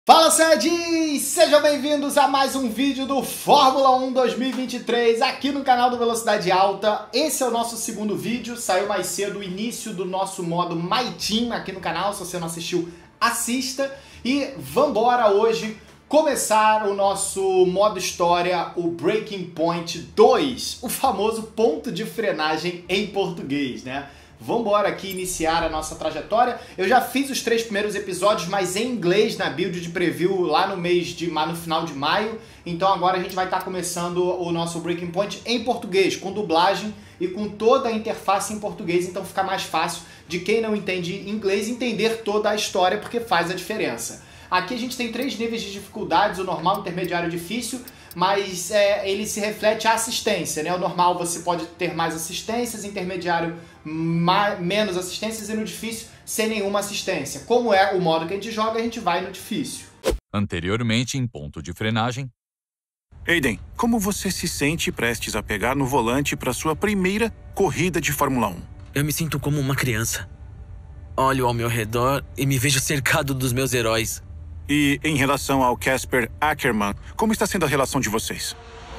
Fala, Saiyajins! Sejam bem-vindos a mais um vídeo do Fórmula 1 2023 aqui no canal do Velocidade Alta. Esse é o nosso segundo vídeo, saiu mais cedo o início do nosso modo My Team aqui no canal. Se você não assistiu, assista. E vambora hoje começar o nosso modo história, o Breaking Point 2, o famoso ponto de frenagem em português, né? Vambora aqui iniciar a nossa trajetória. Eu já fiz os 3 primeiros episódios, mas em inglês na build de preview lá no final de maio. Então agora a gente vai estar começando o nosso Breaking Point em português, com dublagem e com toda a interface em português. Então fica mais fácil de quem não entende inglês entender toda a história, porque faz a diferença. Aqui a gente tem 3 níveis de dificuldades, o normal, intermediário e difícil, mas ele se reflete a assistência, né? O normal você pode ter mais assistências, intermediário menos assistências e no difícil sem nenhuma assistência. Como é o modo que a gente joga, a gente vai no difícil. Anteriormente em ponto de frenagem. Aiden, como você se sente prestes a pegar no volante para sua primeira corrida de Fórmula 1? Eu me sinto como uma criança. Olho ao meu redor e me vejo cercado dos meus heróis. E em relação ao Casper Ackermann, como está sendo a relação de vocês?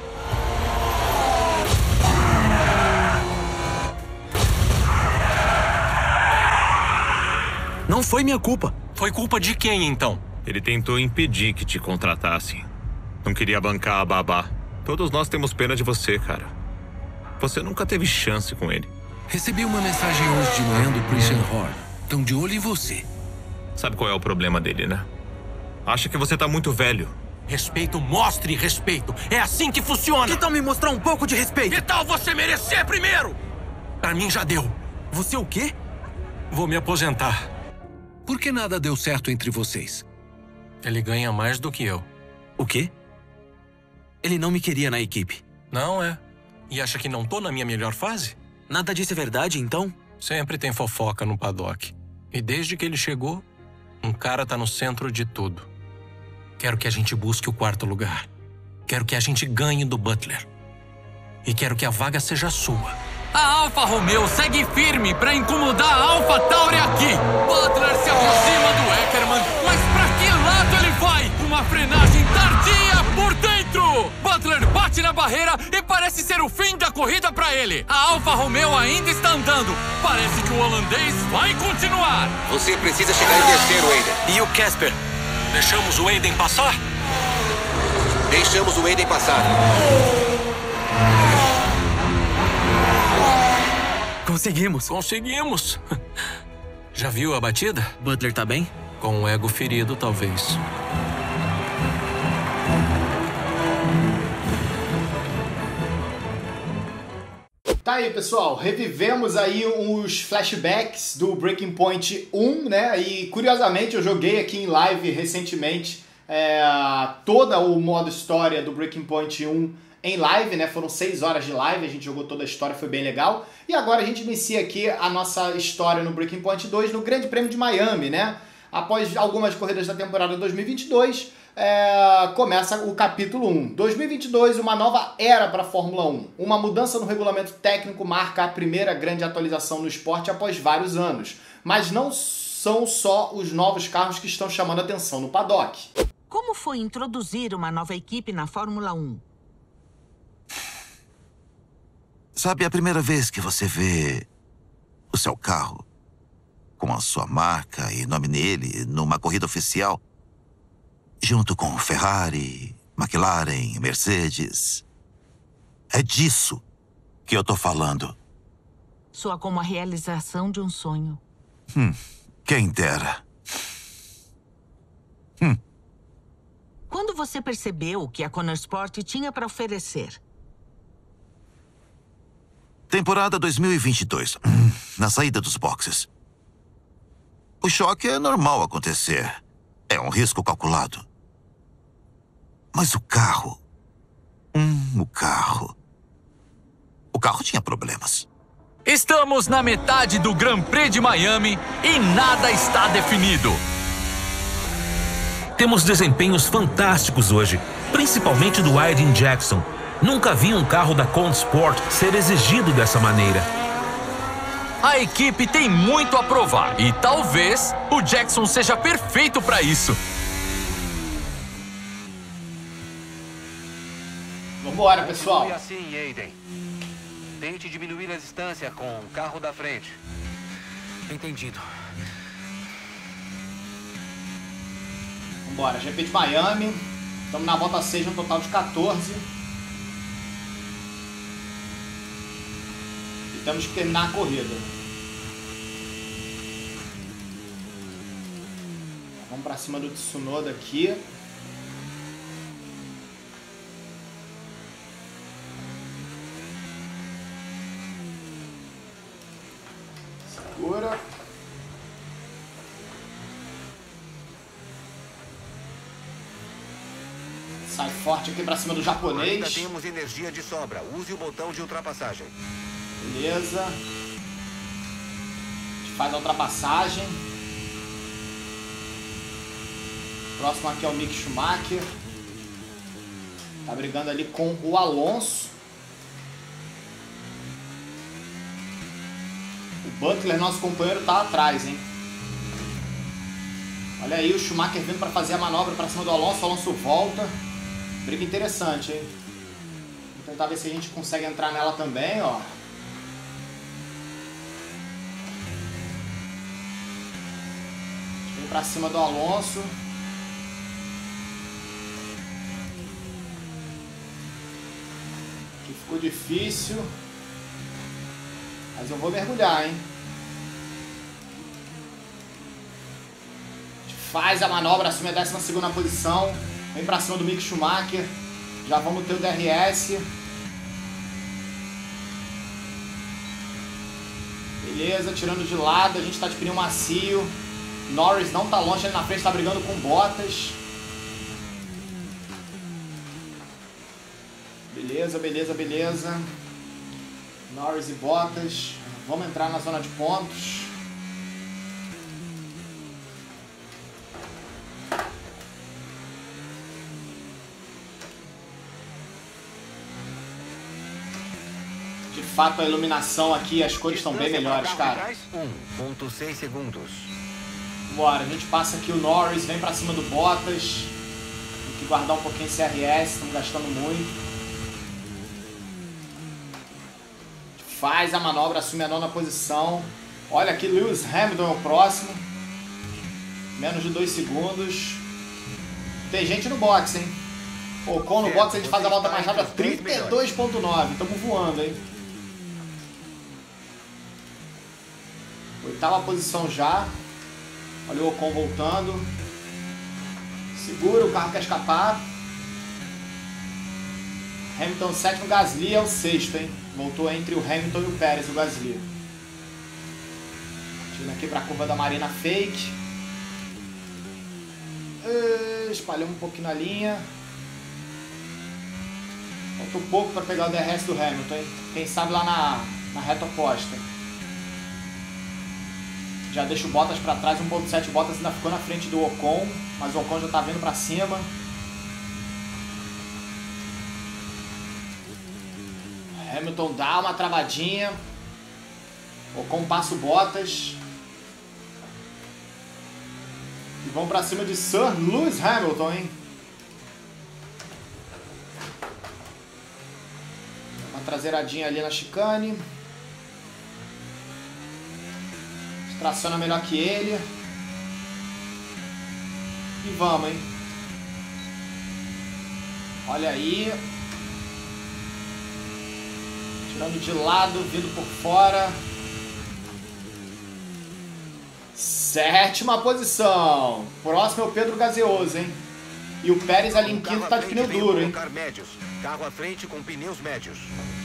Não foi minha culpa. Foi culpa de quem, então? Ele tentou impedir que te contratassem. Não queria bancar a babá. Todos nós temos pena de você, cara. Você nunca teve chance com ele. Recebi uma mensagem hoje de manhã do Christian Horner. Estão de olho em você. Sabe qual é o problema dele, né? Acha que você tá muito velho. Respeito, mostre respeito. É assim que funciona. Que tal me mostrar um pouco de respeito? Que tal você merecer primeiro? Pra mim já deu. Você o quê? Vou me aposentar. Por que nada deu certo entre vocês? Ele ganha mais do que eu. O quê? Ele não me queria na equipe. Não é? E acha que não tô na minha melhor fase? Nada disso é verdade, então? Sempre tem fofoca no paddock. E desde que ele chegou, um cara tá no centro de tudo. Quero que a gente busque o 4º lugar. Quero que a gente ganhe do Butler. E quero que a vaga seja sua. A Alfa Romeo segue firme para incomodar a Alfa Tauri aqui. Butler se aproxima do Ackermann, mas pra que lado ele vai? Uma frenagem tardia por dentro. Butler bate na barreira e parece ser o fim da corrida para ele. A Alfa Romeo ainda está andando. Parece que o holandês vai continuar. Você precisa chegar em terceiro, Aiden. E o Casper? Deixamos o Aiden passar? Deixamos o Aiden passar. Conseguimos. Conseguimos. Já viu a batida? Butler tá bem? Com o ego ferido, talvez. Tá aí, pessoal, revivemos aí os flashbacks do Breaking Point 1, né? E curiosamente eu joguei aqui em live recentemente todo o modo história do Breaking Point 1 em live, né? Foram 6 horas de live, a gente jogou toda a história, foi bem legal. E agora a gente inicia aqui a nossa história no Breaking Point 2 no Grande Prêmio de Miami, né? Após algumas corridas da temporada 2022, começa o capítulo 1. 2022, uma nova era para a Fórmula 1. Uma mudança no regulamento técnico marca a primeira grande atualização no esporte após vários anos. Mas não são só os novos carros que estão chamando a atenção no paddock. Como foi introduzir uma nova equipe na Fórmula 1? Sabe, a primeira vez que você vê o seu carro com a sua marca e nome nele numa corrida oficial, junto com Ferrari, McLaren, Mercedes. É disso que eu tô falando. Soa como a realização de um sonho. Quem dera. Quando você percebeu o que a Conor Sport tinha para oferecer? Temporada 2022, na saída dos boxes. O choque é normal acontecer. É um risco calculado. Mas o carro... O carro tinha problemas. Estamos na metade do Grand Prix de Miami e nada está definido. Temos desempenhos fantásticos hoje, principalmente do Aiden Jackson. Nunca vi um carro da Conor Sport ser exigido dessa maneira. A equipe tem muito a provar e talvez o Jackson seja perfeito para isso. Vambora, pessoal. Continue assim, Aiden. Tente diminuir a distância com o carro da frente. Entendido. Vambora, GP de Miami. Estamos na volta 6, no total de 14. E temos que terminar a corrida. Vamos pra cima do Tsunoda aqui. Segura. Sai forte aqui pra cima do japonês. Ainda temos energia de sobra. Use o botão de ultrapassagem. Beleza. A gente faz a ultrapassagem. Próximo aqui é o Mick Schumacher. Tá brigando ali com o Alonso. O Butler, nosso companheiro, tá atrás, hein? Olha aí o Schumacher vindo para fazer a manobra para cima do Alonso. O Alonso volta. Briga interessante, hein? Vou tentar ver se a gente consegue entrar nela também, ó. Vem para cima do Alonso. Aqui ficou difícil. Mas eu vou mergulhar, hein? A gente faz a manobra, assume a 12ª posição. Vem pra cima do Mick Schumacher. Já vamos ter o DRS. Beleza, tirando de lado. A gente tá de pneu macio. Norris não tá longe ali na frente, tá brigando com Bottas. Beleza, beleza, beleza. Norris e Bottas. Vamos entrar na zona de pontos. De fato, a iluminação aqui, as cores estão bem melhores, cara. 1,6 segundos. Bora, a gente passa aqui o Norris, vem pra cima do Bottas. Tem que guardar um pouquinho esse RS, estamos gastando muito. Faz a manobra, assume a 9ª posição. Olha aqui, Lewis Hamilton é o próximo. Menos de 2 segundos. Tem gente no box, hein? Ocon no box, a gente faz a volta mais rápida, 32.9. Estamos voando, hein? 8ª posição já. Olha o Ocon voltando. Segura, o carro quer escapar. Hamilton 7º, Gasly é o 6º, hein? Voltou entre o Hamilton e o Pérez, o Gasly. Tirando aqui para a curva da Marina Fake. Espalhamos um pouquinho na linha. Falta um pouco para pegar o DRS do Hamilton, hein? Quem sabe lá na reta oposta. Já deixa o Bottas para trás, 1.7. O Bottas ainda ficou na frente do Ocon, mas o Ocon já está vindo para cima. Hamilton dá uma travadinha. Ocon passa o Bottas. E vão pra cima de Sir Lewis Hamilton, hein? Uma traseiradinha ali na chicane. Traciona melhor que ele. E vamos, hein? Olha aí. Tirando de lado, vindo por fora. 7ª posição. Próximo é o Pedro Gaseoso, hein? E o Pérez ali em quinto tá de pneu duro, hein? Médios. Carro à frente com pneus médios.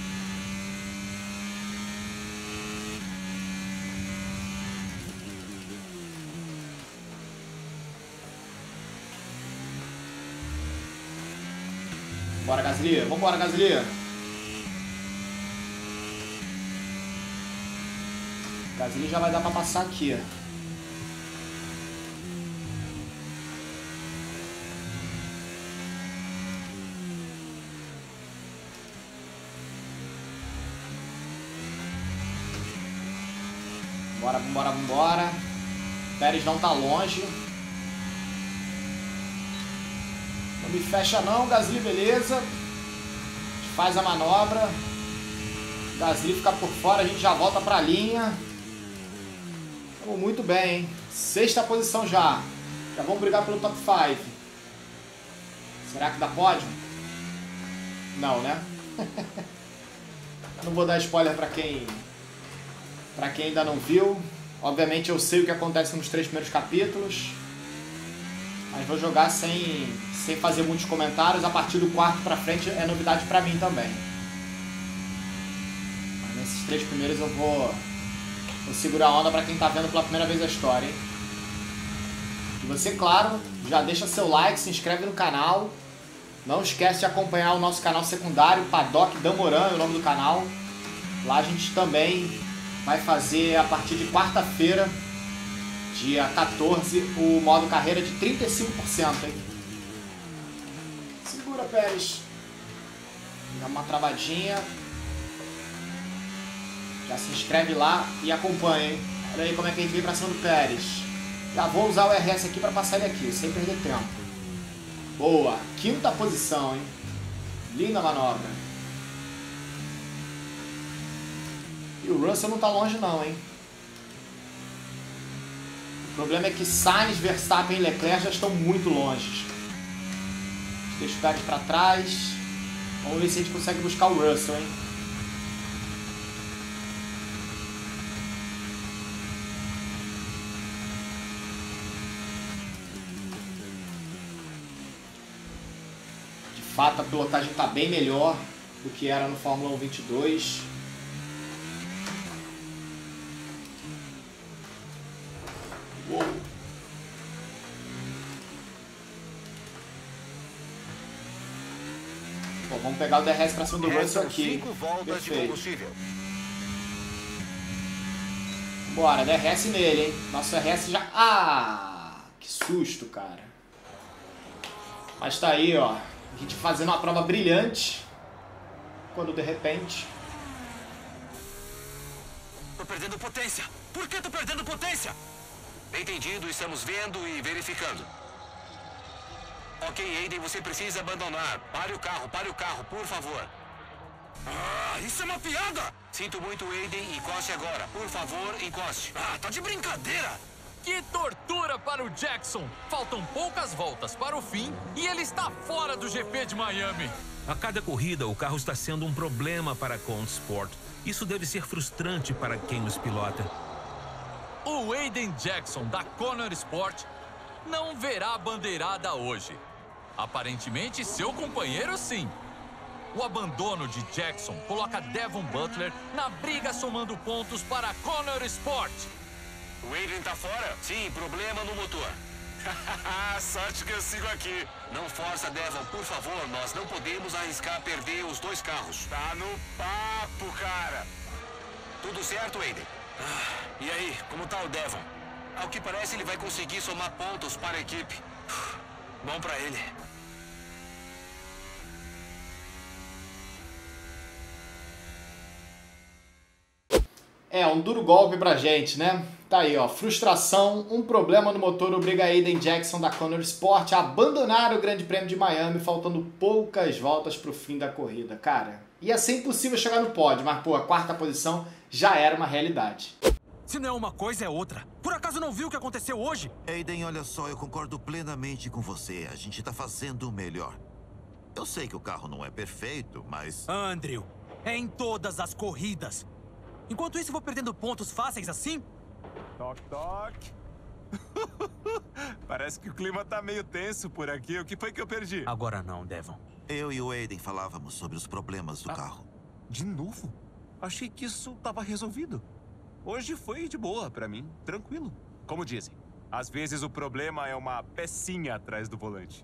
Bora, Gasly. Vambora, Gasly. Gasly já vai dar pra passar aqui. Bora, vambora, vambora. Pérez não tá longe. Não me fecha não, Gasly, beleza. faz a manobra. Gasly fica por fora, a gente já volta pra linha. Estamos muito bem, hein? 6ª posição já. Já vamos brigar pelo top 5. Será que dá pódio? Não, né? Não vou dar spoiler pra quem ainda não viu. Obviamente eu sei o que acontece nos 3 primeiros capítulos. Mas vou jogar sem fazer muitos comentários. A partir do 4º pra frente é novidade pra mim também. Mas nesses 3 primeiros eu vou segurar a onda pra quem tá vendo pela primeira vez a história, hein? E você, claro, já deixa seu like, se inscreve no canal. Não esquece de acompanhar o nosso canal secundário, Paddock Damoran é o nome do canal. Lá a gente também vai fazer, a partir de quarta-feira, dia 14, o modo carreira de 35%, hein? Segura, Pérez. Dá uma travadinha. Já se inscreve lá e acompanha, hein? Olha aí como é que ele veio pra cima do Pérez. Já vou usar o RS aqui pra passar ele aqui, sem perder tempo. Boa. 5ª posição, hein? Linda manobra. E o Russell não tá longe não, hein? O problema é que Sainz, Verstappen e Leclerc já estão muito longe. Deixa o Pérez pra trás. Vamos ver se a gente consegue buscar o Russell, hein? De fato, a pilotagem está bem melhor do que era no Fórmula 1 22. Uou. Bom, vamos pegar o DRS para cima do Russell aqui. 5 voltas de combustível. Bora, DRS nele, hein? Nosso DRS já... Ah! Que susto, cara. Mas tá aí, ó. A gente fazendo uma prova brilhante. Quando de repente... Tô perdendo potência. Por que tô perdendo potência? Entendido, estamos vendo e verificando. Ok, Aiden, você precisa abandonar. Pare o carro, por favor. Ah, isso é uma piada! Sinto muito, Aiden, encoste agora. Por favor, encoste. Ah, tá de brincadeira! Que tortura para o Jackson! Faltam poucas voltas para o fim e ele está fora do GP de Miami. A cada corrida, o carro está sendo um problema para a Conti Sport. Isso deve ser frustrante para quem os pilota. O Aiden Jackson, da Conor Sport, não verá a bandeirada hoje. Aparentemente, seu companheiro sim. O abandono de Jackson coloca Devon Butler na briga, somando pontos para a Conor Sport. O Aiden tá fora? Sim, problema no motor. Sorte que eu sigo aqui. Não força, Devon, por favor. Nós não podemos arriscar perder os 2 carros. Tá no papo, cara. Tudo certo, Aiden? E aí, como tá o Devon? Ao que parece, ele vai conseguir somar pontos para a equipe. Bom pra ele. É, um duro golpe pra gente, né? Tá aí, ó. Frustração, um problema no motor obriga Aiden Jackson da Conor Sport a abandonar o Grande Prêmio de Miami, faltando poucas voltas pro fim da corrida. Cara, ia ser impossível chegar no pódio, mas, pô, a 4ª posição já era uma realidade. Se não é uma coisa, é outra. Por acaso não viu o que aconteceu hoje? Aiden, olha só, eu concordo plenamente com você. A gente tá fazendo o melhor. Eu sei que o carro não é perfeito, mas... Andrew, é em todas as corridas. Enquanto isso, eu vou perdendo pontos fáceis assim? Toque, toque. Parece que o clima tá meio tenso por aqui. O que foi que eu perdi? Agora não, Devon. Eu e o Aiden falávamos sobre os problemas do carro. De novo? Achei que isso tava resolvido. Hoje foi de boa pra mim, tranquilo. Como dizem, às vezes o problema é uma pecinha atrás do volante.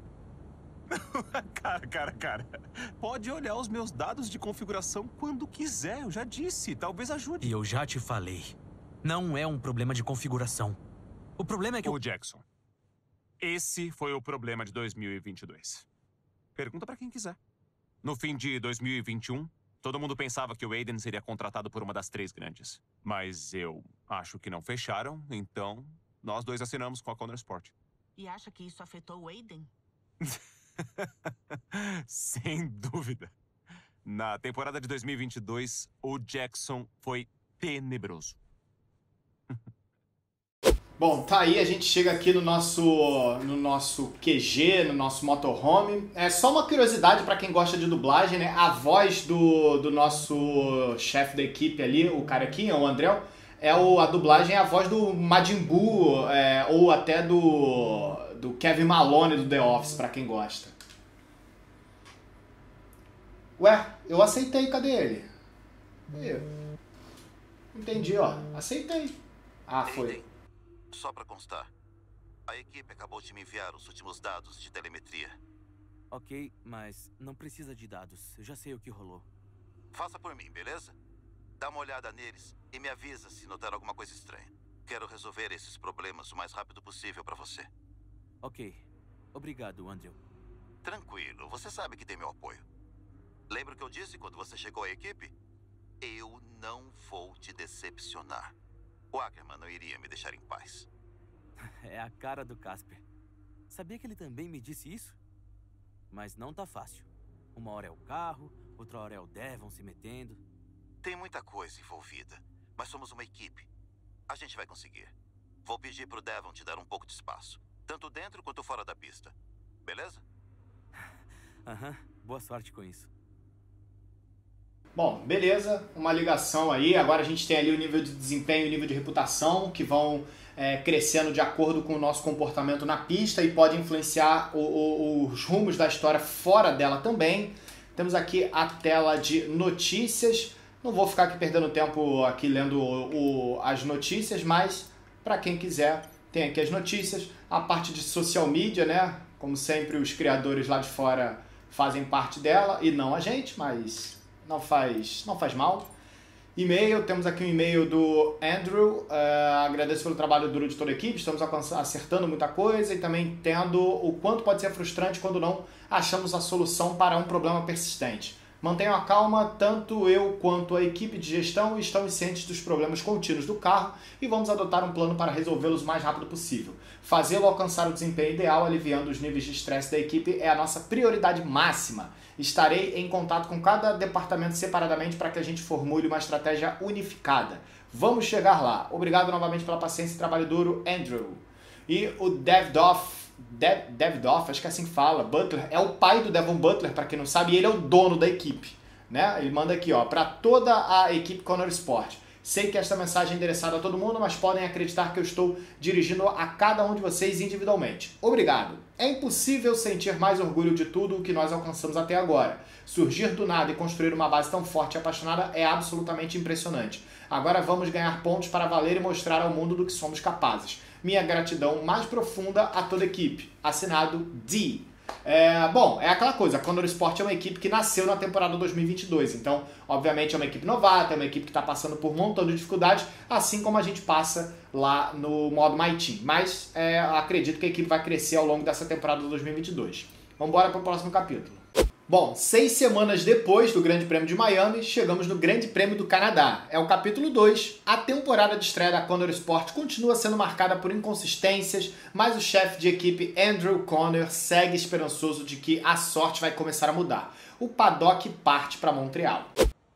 Cara. Pode olhar os meus dados de configuração quando quiser, eu já disse. Talvez ajude. E eu já te falei. Não é um problema de configuração. O problema é que... Ô, Jackson, esse foi o problema de 2022. Pergunta pra quem quiser. No fim de 2021, todo mundo pensava que o Aiden seria contratado por uma das 3 grandes. Mas eu acho que não fecharam, então nós 2 assinamos com a Conor Sport. E acha que isso afetou o Aiden? Sem dúvida. Na temporada de 2022, o Jackson foi tenebroso. Bom, tá aí, a gente chega aqui no nosso QG, no nosso motorhome. É só uma curiosidade pra quem gosta de dublagem, né? A voz do nosso chefe da equipe ali, o carequinha, o André, a dublagem é a voz do Majin Buu, ou até do Kevin Malone do The Office, pra quem gosta. Ué, eu aceitei, cadê ele? Entendi, ó. Aceitei. Ah, foi. Só pra constar, a equipe acabou de me enviar os últimos dados de telemetria. Ok, mas não precisa de dados. Eu já sei o que rolou. Faça por mim, beleza? Dá uma olhada neles e me avisa se notar alguma coisa estranha. Quero resolver esses problemas o mais rápido possível pra você. Ok. Obrigado, Andrew. Tranquilo, você sabe que tem meu apoio. Lembra o que eu disse quando você chegou à equipe? Eu não vou te decepcionar. O Ackerman não iria me deixar em paz. É a cara do Casper. Sabia que ele também me disse isso? Mas não tá fácil. Uma hora é o carro, outra hora é o Devon se metendo. Tem muita coisa envolvida, mas somos uma equipe. A gente vai conseguir. Vou pedir pro Devon te dar um pouco de espaço, tanto dentro quanto fora da pista. Beleza? Aham, boa sorte com isso. Bom, beleza, uma ligação aí. Agora a gente tem ali o nível de desempenho e o nível de reputação que vão crescendo de acordo com o nosso comportamento na pista e pode influenciar os rumos da história fora dela também. Temos aqui a tela de notícias. Não vou ficar aqui perdendo tempo aqui lendo as notícias, mas para quem quiser, tem aqui as notícias. A parte de social media, né? Como sempre, os criadores lá de fora fazem parte dela e não a gente, mas não faz mal. E-mail, temos aqui um e-mail do Andrew, agradeço pelo trabalho duro de toda a equipe, estamos acertando muita coisa e também entendo o quanto pode ser frustrante quando não achamos a solução para um problema persistente. Mantenham a calma, tanto eu quanto a equipe de gestão estamos cientes dos problemas contínuos do carro e vamos adotar um plano para resolvê-los o mais rápido possível. Fazê-lo alcançar o desempenho ideal, aliviando os níveis de estresse da equipe, é a nossa prioridade máxima. Estarei em contato com cada departamento separadamente para que a gente formule uma estratégia unificada. Vamos chegar lá. Obrigado novamente pela paciência e trabalho duro, Andrew. E o Devdoff, acho que assim fala, Butler, é o pai do Devon Butler, para quem não sabe, e ele é o dono da equipe, né? Ele manda aqui, ó, para toda a equipe Conor Sport. Sei que esta mensagem é endereçada a todo mundo, mas podem acreditar que eu estou dirigindo a cada um de vocês individualmente. Obrigado. É impossível sentir mais orgulho de tudo o que nós alcançamos até agora. Surgir do nada e construir uma base tão forte e apaixonada é absolutamente impressionante. Agora vamos ganhar pontos para valer e mostrar ao mundo do que somos capazes. Minha gratidão mais profunda a toda a equipe. Assinado D. Bom, é aquela coisa, a Conor Sport é uma equipe que nasceu na temporada 2022, então, obviamente, é uma equipe novata, é uma equipe que está passando por um montão de dificuldades, assim como a gente passa lá no modo My Team. Mas acredito que a equipe vai crescer ao longo dessa temporada 2022. Vamos embora para o próximo capítulo. Bom, 6 semanas depois do Grande Prêmio de Miami, chegamos no Grande Prêmio do Canadá. É o capítulo 2. A temporada de estreia da Conor Sport continua sendo marcada por inconsistências, mas o chefe de equipe Andrew Conor segue esperançoso de que a sorte vai começar a mudar. O paddock parte para Montreal.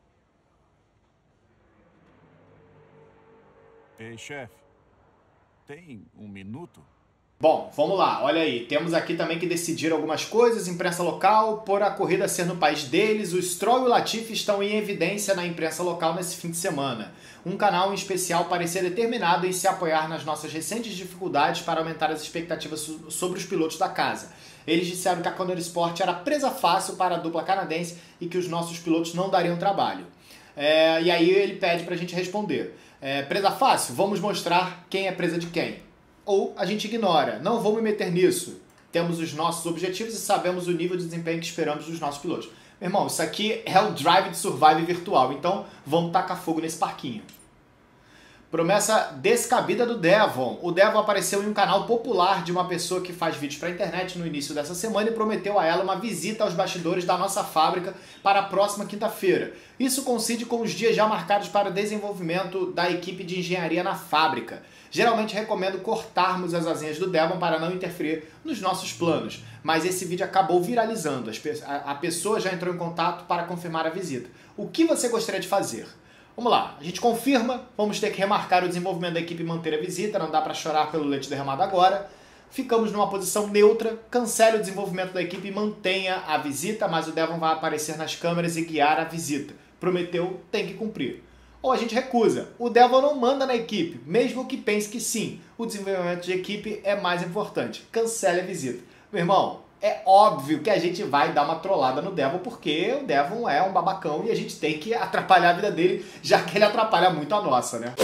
Ei, chefe, tem um minuto? Bom, vamos lá, olha aí, temos aqui também que decidir algumas coisas, imprensa local, por a corrida ser no país deles, o Stroll e o Latifi estão em evidência na imprensa local nesse fim de semana. Um canal em especial parecia determinado em se apoiar nas nossas recentes dificuldades para aumentar as expectativas sobre os pilotos da casa. Eles disseram que a Conor Sport era presa fácil para a dupla canadense e que os nossos pilotos não dariam trabalho. E aí ele pede pra gente responder. Presa fácil? Vamos mostrar quem é presa de quem. Ou a gente ignora, não vou me meter nisso. Temos os nossos objetivos e sabemos o nível de desempenho que esperamos dos nossos pilotos. Meu irmão, isso aqui é o Drive to Survive virtual, então vamos tacar fogo nesse parquinho. Promessa descabida do Devon. O Devon apareceu em um canal popular de uma pessoa que faz vídeos para a internet no início dessa semana e prometeu a ela uma visita aos bastidores da nossa fábrica para a próxima quinta-feira. Isso coincide com os dias já marcados para o desenvolvimento da equipe de engenharia na fábrica. Geralmente recomendo cortarmos as asinhas do Devon para não interferir nos nossos planos, mas esse vídeo acabou viralizando. A pessoa já entrou em contato para confirmar a visita. O que você gostaria de fazer? Vamos lá, a gente confirma, vamos ter que remarcar o desenvolvimento da equipe e manter a visita, não dá para chorar pelo leite derramado agora. Ficamos numa posição neutra, cancele o desenvolvimento da equipe e mantenha a visita, mas o Devon vai aparecer nas câmeras e guiar a visita. Prometeu, tem que cumprir. Ou a gente recusa, o Devon não manda na equipe, mesmo que pense que sim, o desenvolvimento de equipe é mais importante. Cancele a visita. Meu irmão, é óbvio que a gente vai dar uma trollada no Devon, porque o Devon é um babacão e a gente tem que atrapalhar a vida dele, já que ele atrapalha muito a nossa, né?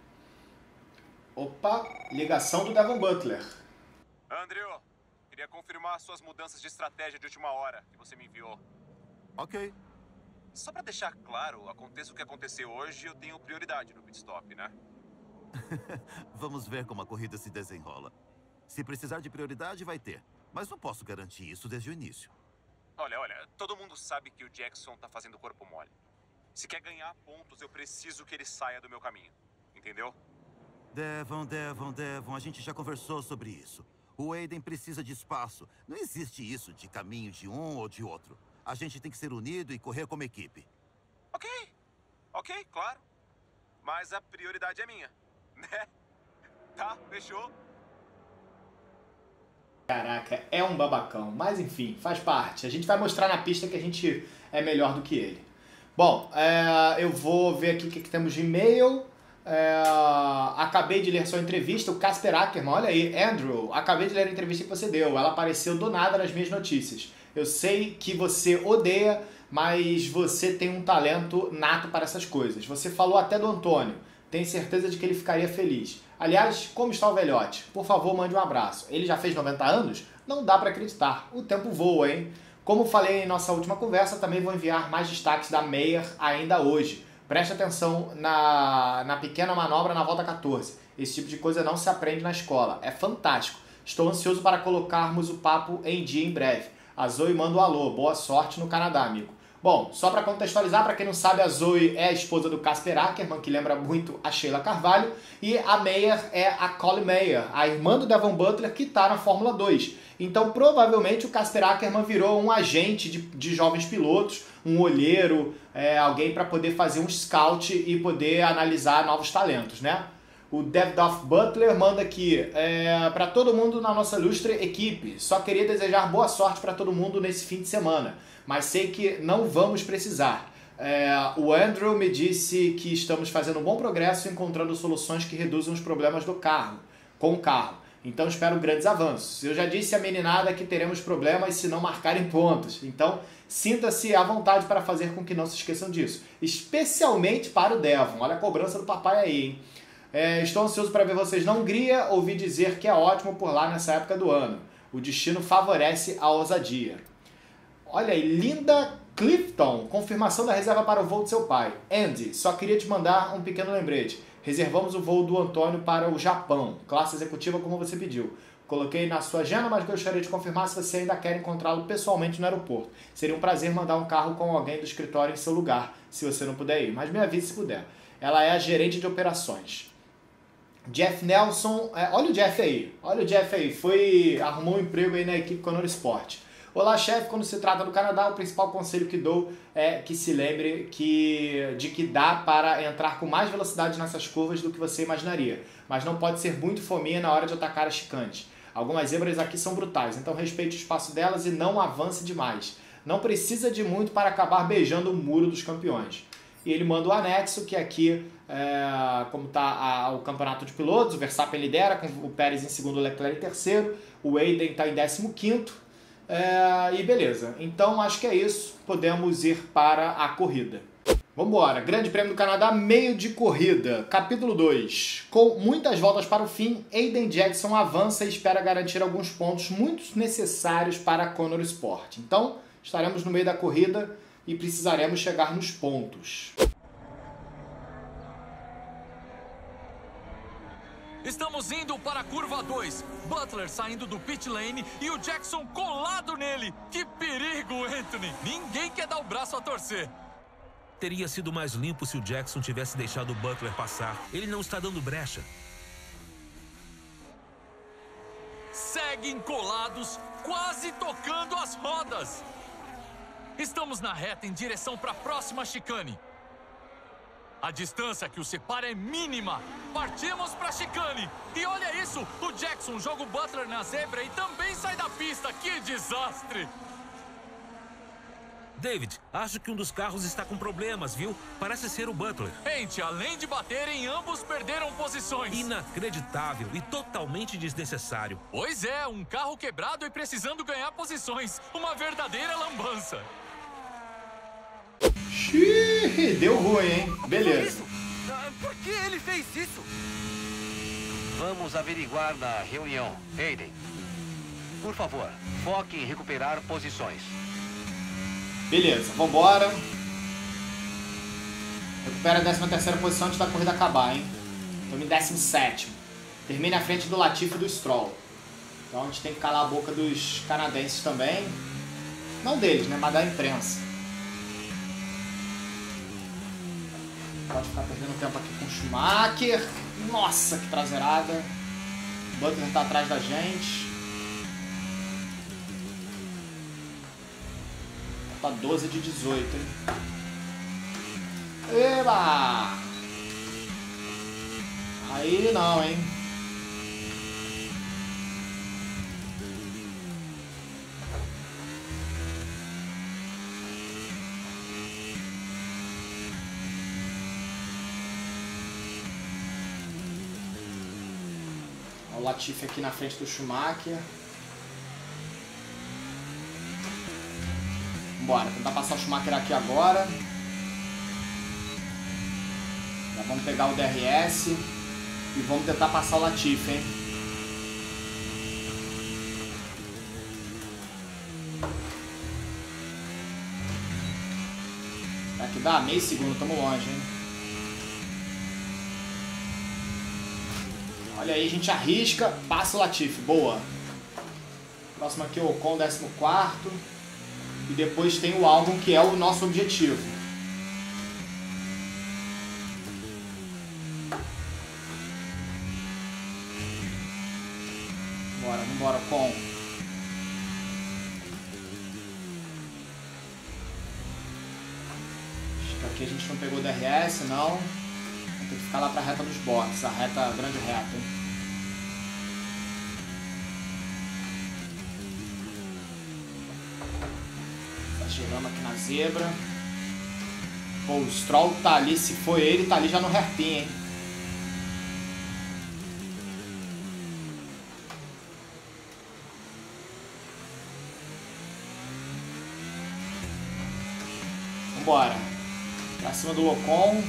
Opa, ligação do Devon Butler. Andrew, queria confirmar suas mudanças de estratégia de última hora que você me enviou. Ok. Só pra deixar claro, aconteça o que acontecer hoje, eu tenho prioridade no pit stop, né? Vamos ver como a corrida se desenrola. Se precisar de prioridade, vai ter. Mas não posso garantir isso desde o início. Olha, todo mundo sabe que o Jackson tá fazendo corpo mole. Se quer ganhar pontos, eu preciso que ele saia do meu caminho. Entendeu? Devon, a gente já conversou sobre isso. O Aiden precisa de espaço. Não existe isso de caminho de um ou de outro. A gente tem que ser unido e correr como equipe. Ok, claro. Mas a prioridade é minha, né? Tá, fechou? Caraca, é um babacão, mas enfim, faz parte. A gente vai mostrar na pista que a gente é melhor do que ele. Bom, eu vou ver aqui o que temos de e-mail. Acabei de ler sua entrevista, o Casper Ackerman, olha aí, Andrew, acabei de ler a entrevista que você deu, ela apareceu do nada nas minhas notícias. Eu sei que você odeia, mas você tem um talento nato para essas coisas. Você falou até do Antônio, tenho certeza de que ele ficaria feliz. Aliás, como está o velhote? Por favor, mande um abraço. Ele já fez 90 anos? Não dá para acreditar, o tempo voa, hein? Como falei em nossa última conversa, também vou enviar mais destaques da Meyer ainda hoje. Preste atenção na pequena manobra na volta 14. Esse tipo de coisa não se aprende na escola. É fantástico. Estou ansioso para colocarmos o papo em dia em breve. A Zoe manda um alô. Boa sorte no Canadá, amigo. Bom, só para contextualizar, para quem não sabe, a Zoe é a esposa do Casper Ackerman, que lembra muito a Sheila Carvalho, e a Meyer é a Collie Meyer, a irmã do Devon Butler, que está na Fórmula 2. Então, provavelmente, o Casper Ackerman virou um agente de jovens pilotos, um olheiro, alguém para poder fazer um scout e poder analisar novos talentos, né? O Devon Butler manda aqui, para todo mundo na nossa ilustre equipe, só queria desejar boa sorte para todo mundo nesse fim de semana, mas sei que não vamos precisar. O Andrew me disse que estamos fazendo um bom progresso encontrando soluções que reduzam os problemas com o carro. Então espero grandes avanços. Eu já disse à meninada que teremos problemas se não marcarem pontos. Então sinta-se à vontade para fazer com que não se esqueçam disso. Especialmente para o Devon. Olha a cobrança do papai aí, hein? Estou ansioso para ver vocês na Hungria. Ouvi dizer que é ótimo por lá nessa época do ano. O destino favorece a ousadia. Olha aí, Linda Clifton. Confirmação da reserva para o voo do seu pai. Andy, só queria te mandar um pequeno lembrete. Reservamos o voo do Antônio para o Japão. Classe executiva como você pediu. Coloquei na sua agenda, mas gostaria de confirmar se você ainda quer encontrá-lo pessoalmente no aeroporto. Seria um prazer mandar um carro com alguém do escritório em seu lugar, se você não puder ir. Mas me avise se puder. Ela é a gerente de operações. Jeff Nelson, olha o Jeff aí, arrumou um emprego aí na equipe Conor Sport. Olá, chefe, quando se trata do Canadá, o principal conselho que dou é que se lembre de que dá para entrar com mais velocidade nessas curvas do que você imaginaria, mas não pode ser muito fominha na hora de atacar as chicanes. Algumas zebras aqui são brutais, então respeite o espaço delas e não avance demais. Não precisa de muito para acabar beijando o muro dos campeões. E ele manda o anexo, que aqui, como está o campeonato de pilotos, o Verstappen lidera, com o Pérez em segundo, o Leclerc em terceiro, o Aiden está em 15º, e beleza. Então acho que é isso, podemos ir para a corrida. Vamos embora, Grande Prêmio do Canadá, meio de corrida, capítulo 2. Com muitas voltas para o fim, Aiden Jackson avança e espera garantir alguns pontos muito necessários para a Conor Sport. Então, estaremos no meio da corrida e precisaremos chegar nos pontos. Estamos indo para a curva 2. Butler saindo do pit lane e o Jackson colado nele. Que perigo, Anthony. Ninguém quer dar o braço a torcer. Teria sido mais limpo se o Jackson tivesse deixado o Butler passar. Ele não está dando brecha. Seguem colados, quase tocando as rodas. Estamos na reta em direção para a próxima chicane. A distância que os separa é mínima. Partimos para a chicane. E olha isso, o Jackson joga o Butler na zebra e também sai da pista. Que desastre! David, acho que um dos carros está com problemas, viu? Parece ser o Butler. Gente, além de baterem, ambos perderam posições. Inacreditável e totalmente desnecessário. Pois é, um carro quebrado e precisando ganhar posições. Uma verdadeira lambança. Xiii, deu ruim, hein? Beleza. Por que ele fez isso? Vamos averiguar na reunião. Aiden, por favor, foque em recuperar posições. Beleza, vambora. Recupera a 13ª posição antes da corrida acabar, hein? Estamos em 17º. Termine à frente do Latifi e do Stroll. Então a gente tem que calar a boca dos canadenses também. Não deles, né? Mas da imprensa. Pode ficar perdendo tempo aqui com o Schumacher. Nossa, que traseirada. O Butler tá atrás da gente. Tá 12 de 18, hein? Eba! Aí não, hein? O Latifi aqui na frente do Schumacher. Bora, tentar passar o Schumacher aqui agora. Já vamos pegar o DRS. E vamos tentar passar o Latifi, hein? Será que dá? Meio segundo, estamos longe, hein? Olha aí, a gente arrisca, passa o Latifi, boa. Próximo aqui é o Ocon, 14º. E depois tem o Albon, que é o nosso objetivo. Bora, vambora, Ocon. Acho que aqui a gente não pegou o DRS, não. Tem que ficar lá pra reta dos boxes, a reta, grande reta, hein? Girando aqui na zebra. Pô, o Stroll tá ali, se foi ele, tá ali já no hairpin, hein? Vambora. Pra cima do Ocon.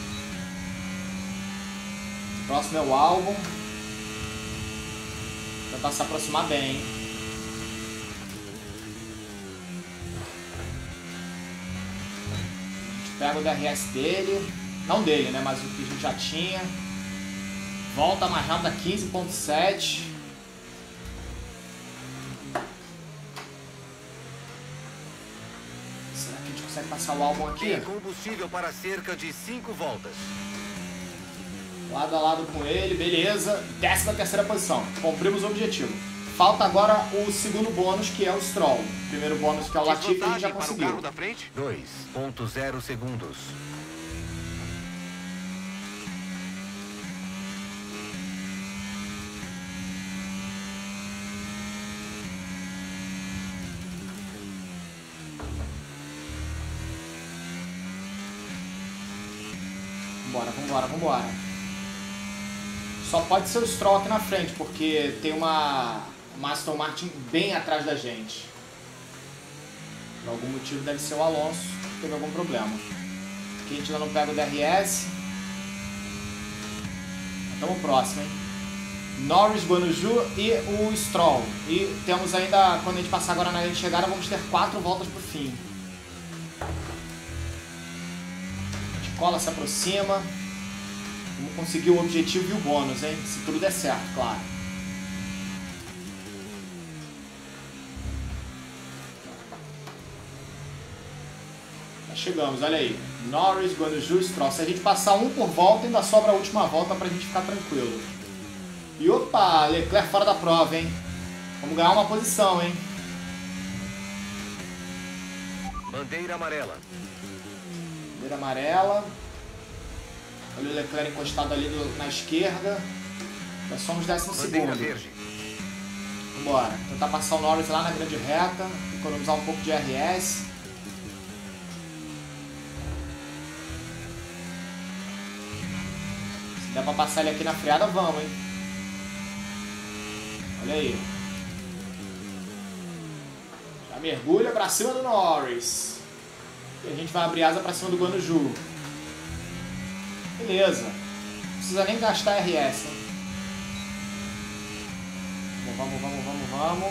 Próximo é o Albon. Tentar se aproximar bem, hein? Pega o DRS dele, não dele, né, mas o que a gente já tinha. Volta mais rápido a 15.7. Será que a gente consegue passar o Albon aqui? Tem combustível para cerca de 5 voltas. Lado a lado com ele, beleza. 13ª posição, cumprimos o objetivo. Falta agora o segundo bônus, que é o Stroll. O primeiro bônus, que é o Latifi, a gente já conseguiu. Para o carro da frente, 2.0 segundos. Vambora, vambora, vambora. Só pode ser o Stroll aqui na frente, porque tem uma Aston Martin bem atrás da gente. Por algum motivo deve ser o Alonso que teve algum problema. Aqui a gente ainda não pega o DRS. Estamos próximo, hein? Norris, Guanaju e o Stroll. E temos ainda, quando a gente passar agora na linha de chegada, vamos ter 4 voltas pro fim. A gente cola, se aproxima. Vamos conseguir o objetivo e o bônus, hein? Se tudo der certo, claro. Já chegamos, olha aí. Norris, Guanaju, Stroll. Se a gente passar um por volta, ainda sobra a última volta pra gente ficar tranquilo. E opa, Leclerc fora da prova, hein? Vamos ganhar uma posição, hein? Bandeira amarela. Bandeira amarela. Olha o Leclerc encostado ali na esquerda. Nós somos 12º. Verde. Vambora. Tentar passar o Norris lá na grande reta. Economizar um pouco de RS. Se der pra passar ele aqui na freada, vamos, hein? Olha aí. Já mergulha pra cima do Norris. E a gente vai abrir asa pra cima do Guanaju. Beleza. Não precisa nem gastar RS, hein? Vamos.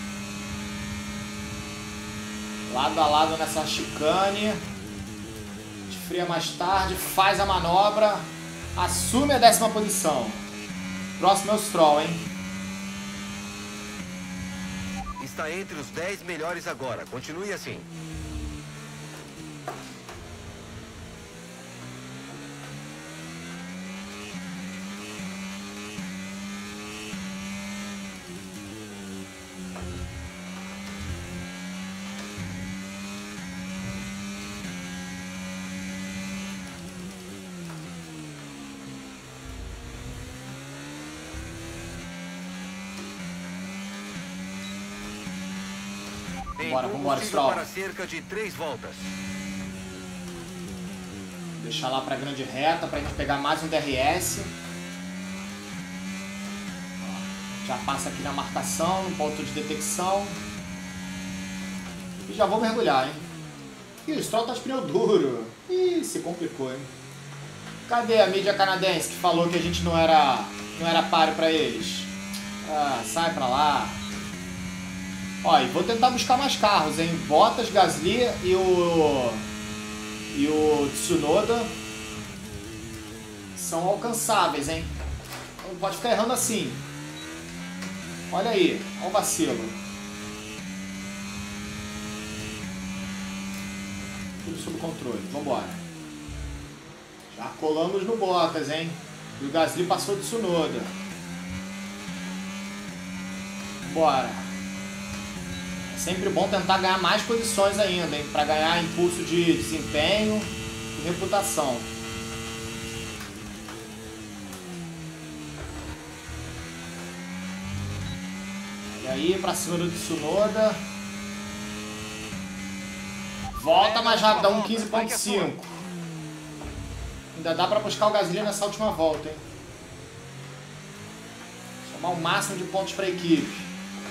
Lado a lado nessa chicane. Esfria mais tarde, faz a manobra. Assume a 10ª posição. Próximo é o Stroll, hein? Está entre os 10 melhores agora. Continue assim. Vambora, Stroll. Para cerca de 3 voltas. Deixar lá pra grande reta pra gente pegar mais um DRS. Já passa aqui na marcação, no ponto de detecção. E já vou mergulhar, hein? Ih, o Stroll tá de pneu duro. Ih, se complicou, hein? Cadê a mídia canadense que falou que a gente não era páreo pra eles? Ah, sai pra lá. Ó, e vou tentar buscar mais carros, hein? Bottas, Gasly e o Tsunoda são alcançáveis, hein? Não pode ficar errando assim. Olha aí, olha o vacilo. Tudo sob controle, vambora. Já colamos no Bottas, hein? E o Gasly passou de Tsunoda. Bora. Sempre bom tentar ganhar mais posições ainda, hein? Para ganhar impulso de desempenho e reputação. E aí, para cima do Tsunoda. Volta mais rápido, 1:15.5. Ainda dá para buscar o Gasly nessa última volta, hein? Somar o máximo de pontos para a equipe.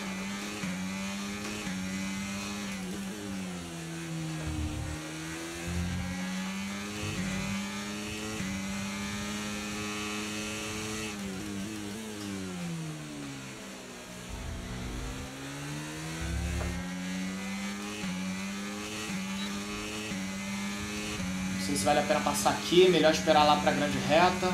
Não sei se vale a pena passar aqui, melhor esperar lá pra grande reta.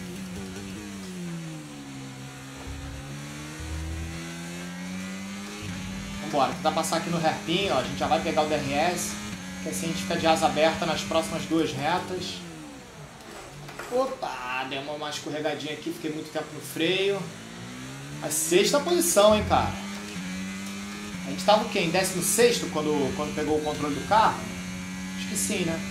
Vambora, tentar passar aqui no hairpin, ó, a gente já vai pegar o DRS, que assim a gente fica de asa aberta nas próximas 2 retas. Opa, deu uma escorregadinha aqui, fiquei muito tempo no freio. A 6ª posição, hein, cara. A gente tava o quê? Em 16º quando pegou o controle do carro? Acho que sim, né?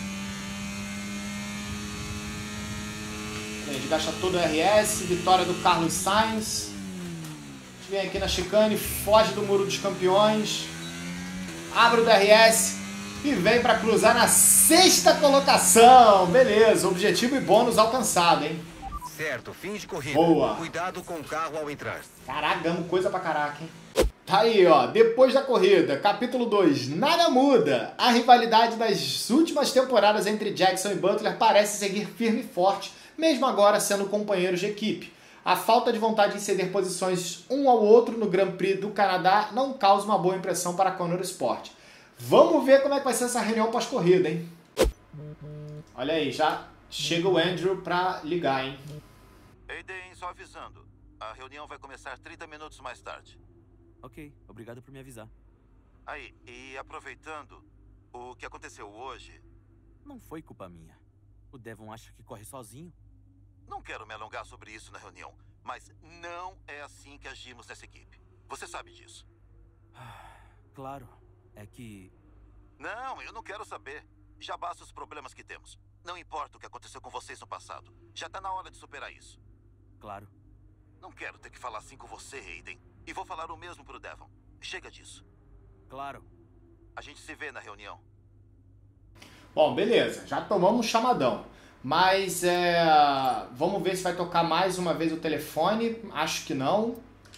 A gente gasta todo o RS, vitória do Carlos Sainz. A gente vem aqui na chicane, foge do muro dos campeões, abre o DRS e vem para cruzar na 6ª colocação. Beleza, objetivo e bônus alcançado, hein? Certo, fim de corrida. Boa. Cuidado com o carro ao entrar. Caraca, ganhamos coisa pra caraca, hein? Tá aí, ó, depois da corrida, capítulo 2, nada muda. A rivalidade das últimas temporadas entre Jackson e Butler parece seguir firme e forte, mesmo agora sendo companheiros de equipe. A falta de vontade em ceder posições um ao outro no Grand Prix do Canadá não causa uma boa impressão para a Conor Sport. Vamos ver como é que vai ser essa reunião pós-corrida, hein? Olha aí, já Chega o Andrew pra ligar, hein? Aiden, só avisando. A reunião vai começar 30 minutos mais tarde. Ok, obrigado por me avisar. Aí, e aproveitando, o que aconteceu hoje... Não foi culpa minha. O Devon acha que corre sozinho. Não quero me alongar sobre isso na reunião, mas não é assim que agimos nessa equipe. Você sabe disso. Claro, é que... Não, eu não quero saber. Já basta os problemas que temos. Não importa o que aconteceu com vocês no passado. Já tá na hora de superar isso. Claro. Não quero ter que falar assim com você, Aiden. E vou falar o mesmo pro Devon. Chega disso. Claro. A gente se vê na reunião. Bom, beleza. Já tomamos um chamadão. Mas, vamos ver se vai tocar mais uma vez o telefone. Acho que não.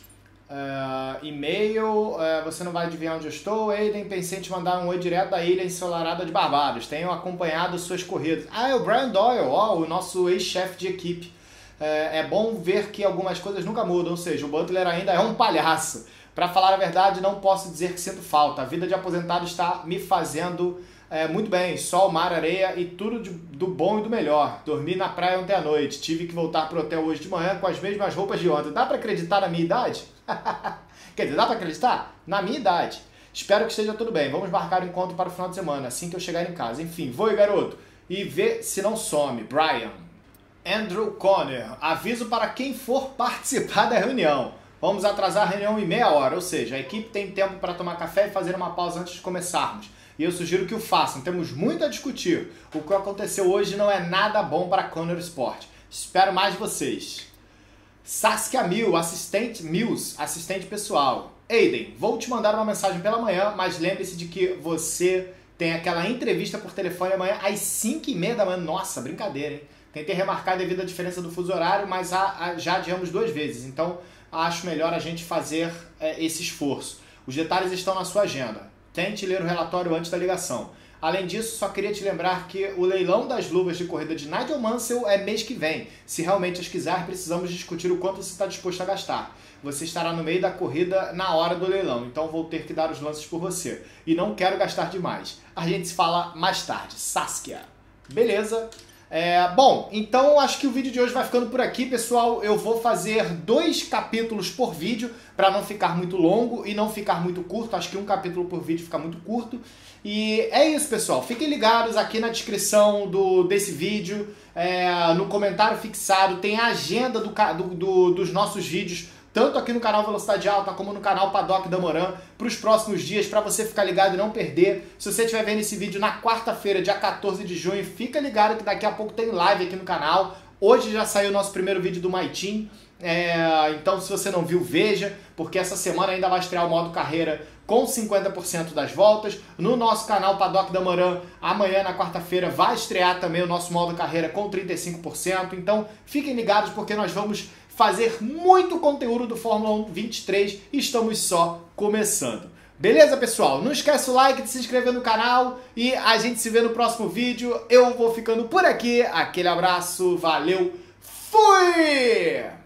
E-mail, você não vai adivinhar onde eu estou. Aiden, pensei em te mandar um oi direto da ilha ensolarada de Barbados. Tenho acompanhado suas corridas. É o Brian Doyle, o nosso ex-chefe de equipe. É bom ver que algumas coisas nunca mudam, ou seja, o Butler ainda é um palhaço. Pra falar a verdade, não posso dizer que sinto falta. A vida de aposentado está me fazendo muito bem. Sol, mar, areia e tudo do bom e do melhor. Dormi na praia ontem à noite. Tive que voltar pro hotel hoje de manhã com as mesmas roupas de ontem. Dá pra acreditar na minha idade? Quer dizer, dá pra acreditar? Na minha idade. Espero que esteja tudo bem. Vamos marcar o encontro para o final de semana, assim que eu chegar em casa. Enfim, voe, garoto. E vê se não some. Brian. Andrew Conner. Aviso para quem for participar da reunião. Vamos atrasar a reunião em meia hora, ou seja, a equipe tem tempo para tomar café e fazer uma pausa antes de começarmos. E eu sugiro que o façam, temos muito a discutir. O que aconteceu hoje não é nada bom para Conner Sport. Espero mais de vocês. Saskia Mills, assistente pessoal. Aiden, vou te mandar uma mensagem pela manhã, mas lembre-se de que você tem aquela entrevista por telefone amanhã às 5h30 da manhã. Nossa, brincadeira, hein? Tentei remarcar devido à diferença do fuso horário, mas já adiamos 2 vezes. Então, acho melhor a gente fazer esse esforço. Os detalhes estão na sua agenda. Tente ler o relatório antes da ligação. Além disso, só queria te lembrar que o leilão das luvas de corrida de Nigel Mansell é mês que vem. Se realmente as quiser, precisamos discutir o quanto você está disposto a gastar. Você estará no meio da corrida na hora do leilão, então vou ter que dar os lances por você. E não quero gastar demais. A gente se fala mais tarde. Saskia. Beleza. Bom, então acho que o vídeo de hoje vai ficando por aqui, pessoal. Eu vou fazer 2 capítulos por vídeo para não ficar muito longo e não ficar muito curto. Acho que um capítulo por vídeo fica muito curto. E é isso, pessoal. Fiquem ligados aqui na descrição desse vídeo, no comentário fixado, tem a agenda dos nossos vídeos, tanto aqui no canal Velocidade Alta como no canal Paddock da Moran, para os próximos dias, para você ficar ligado e não perder. Se você estiver vendo esse vídeo na quarta-feira, dia 14 de junho, fica ligado que daqui a pouco tem live aqui no canal. Hoje já saiu o nosso primeiro vídeo do My Team, então se você não viu, veja, porque essa semana ainda vai estrear o modo carreira com 50% das voltas. No nosso canal Paddock da Moran, amanhã na quarta-feira vai estrear também o nosso modo carreira com 35%. Então fiquem ligados porque nós vamos fazer muito conteúdo do Fórmula 1 23 e estamos só começando. Beleza, pessoal? Não esquece o like, de se inscrever no canal e a gente se vê no próximo vídeo. Eu vou ficando por aqui. Aquele abraço, valeu, fui!